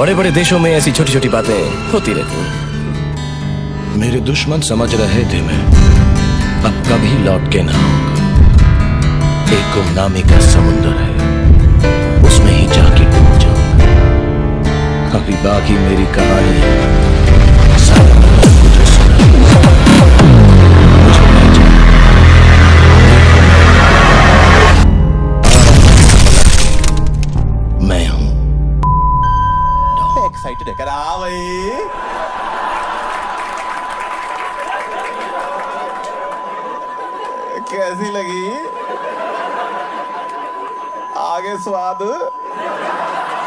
बड़े बड़े देशों में ऐसी छोटी छोटी बातें होती रहती हैं। मेरे दुश्मन समझ रहे थे मैं अब कभी लौट के ना आऊंगा। एक गुमनामी का समुंदर है, उसमें ही जाके डूब जाऊंगा। अभी बाकी मेरी कहानी है, सारा मुझे सुना। मुझे पहचान, मैं हूं। एक्साइटेड है करा भाई। कैसी लगी? आगे स्वाद